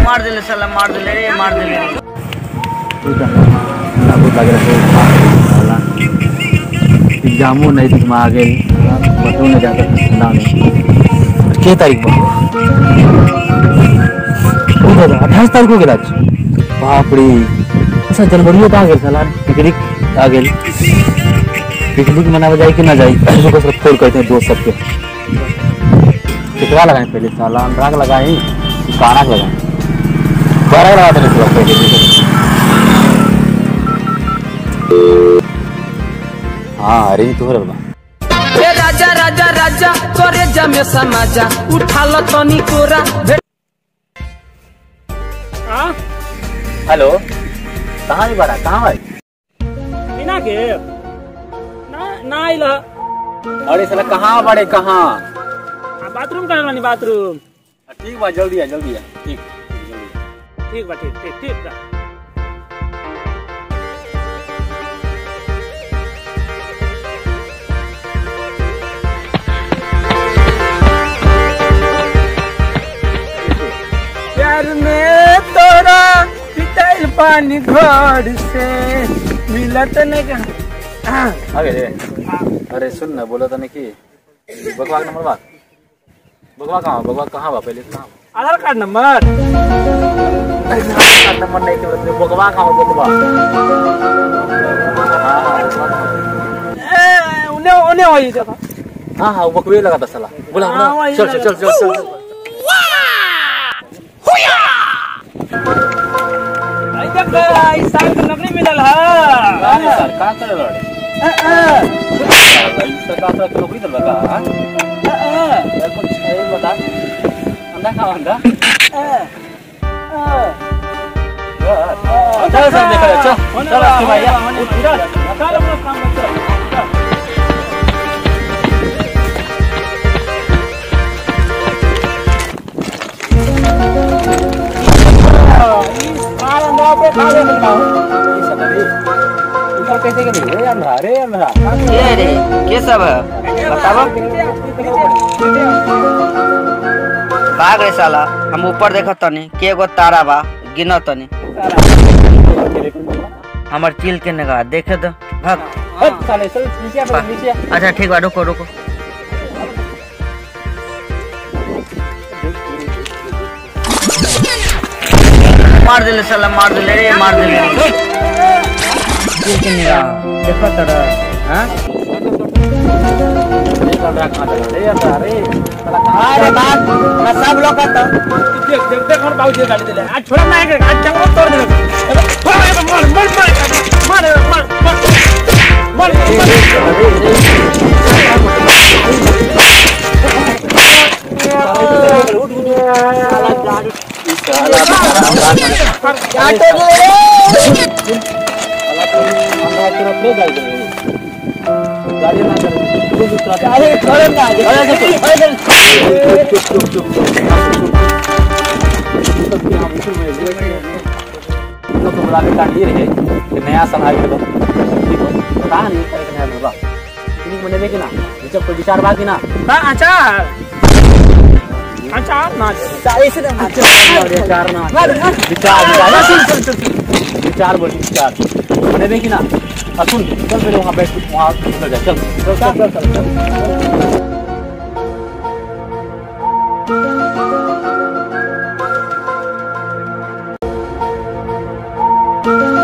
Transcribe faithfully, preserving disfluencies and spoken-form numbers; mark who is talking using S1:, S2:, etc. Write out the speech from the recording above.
S1: मार दिले साला मार दिले रे मार दिले
S2: एग्जामो नजदीक में आ गए बतू नहीं जाता ठंडा में के तारीख में अट्ठाईस तारीख को गया बाप रे अच्छा जनवरी तो आ गया साला पिकनिक आ गए पिकनिक मनावे जाए कि ना जाए को सिर्फ फोन करते हैं दोस्त सबके कितना लगाए पहले साला अनुराग लगाए काना लगाए बारह लगाते नहीं पहले हाँ अरे तू हो रहा
S3: ए राजा राजा राजा तोरे जमे समाजा उठा लो तनी कोरा
S2: हां हेलो कहां है बड़ा कहां है
S4: बिना के ना ना आइला
S2: अरे साला कहां बड़े कहां
S4: बाथरूम करल बानी बाथरूम
S2: ठीक बा जल्दी आ जल्दी आ ठीक
S4: ठीक बा ठीक ठीक ठीक बा
S3: प्यार में तोरा पिटाइल पानी घर से मिलत नहीं
S2: अबे रे अरे सुन ना बोला था कि बगवा नंबर बात बगवा कहां बगवा कहां बा पहले कहां
S4: Aadhaar card number
S2: Aadhaar card number नहीं तो बगवा कहां बगवा
S4: ए उन्हें उन्हें वही देखो
S2: हां हां बकवे लगा था साला बोला बोला चल चल चल चल
S4: आई देख आई साल का नकली मिलल है
S2: अरे सर का कर रहे सरकार का नौकरी दल लगा हां यार कुछ है बता अंडा खा अंडा चल चल देख चल चल भैया चल चल अपना काम कर
S4: आ अंडा पे खा ले मिलता
S2: कैसे के नहीं अंधा रे अंधा
S1: ये रे के सब बताओ भाग रे साला हम ऊपर देखत तनी के गो तारा बा गिनो तनी हमर चिल के नगा देखे दो भाग
S2: हट साले चल नीचे आ नीचे
S1: अच्छा ठीक बा रुको रुको मार दिले साला मार दिले रे मार दिले चिल के नगा देखो तोरा हां
S2: अरे अरे
S4: अरे बात मैं सब लोग कहता देख देख देख और बाबू जी गाड़ी दे ले आज छोड़ा ना है आज जंगल तोड़ दे मार मार मार मार मार
S2: गाड़ी ना कर
S4: अरे छोड़ ना अरे
S2: चुप चुप चुप तो तो बड़ा बेटा ये रहे कि नया साल आ गया ठीक है पता नहीं करे नया होगा इतनी मने में कि ना जब कोई विचार बाकी ना
S4: हां अच्छा अच्छा ना
S2: चालीस से विचार ना विचार विचार बोल विचार मने में कि ना सुन चल मेरे वहां बैठ वहां चल चल चल चल चल
S3: Thank you.